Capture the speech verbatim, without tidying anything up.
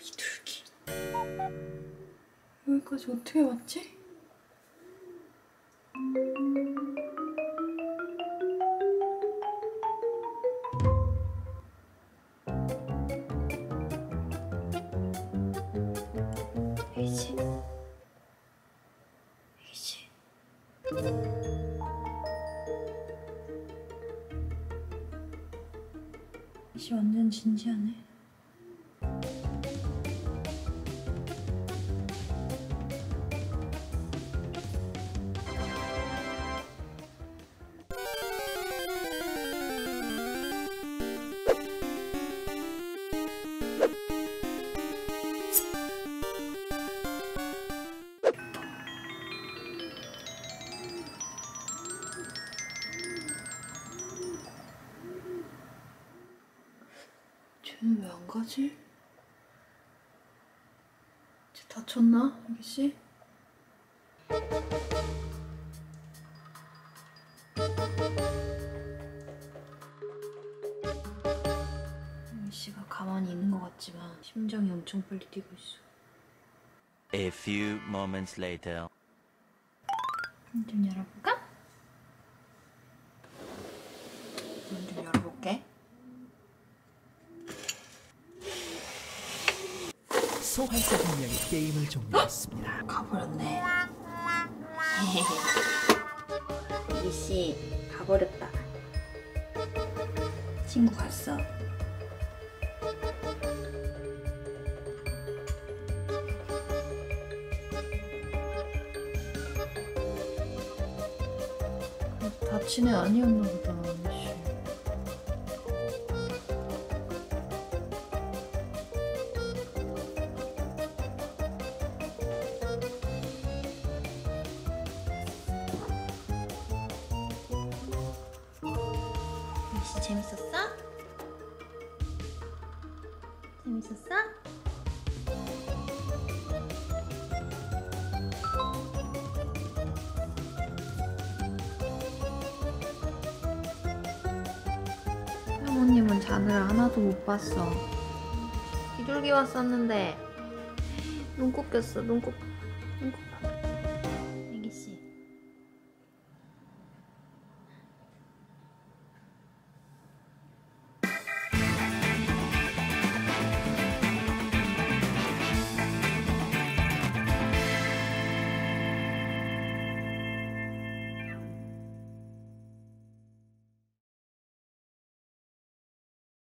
비둘기. 여기까지 어떻게 왔지? 에이씨. 에이씨. 에이씨 완전 진지하네. 쟤는 왜 안 가지? 쟤 다쳤나, 애기씨? 애기씨가 가만히 있는 것 같지만 심장이 엄청 빨리 뛰고 있어. A few moments later. 문 좀 열어볼까? 문 좀 열어볼게. 소환사 한 명이 게임을 종료했습니다. 가버렸네. 애기씨 가버렸다. 친구 갔어. 다친 애 아니었나 보다. 애기씨. 애기씨 재밌었어? 재밌었어? 사모님은 자느라 하나도 못 봤어. 비둘기 왔었는데 눈곱 꼈어, 눈곱.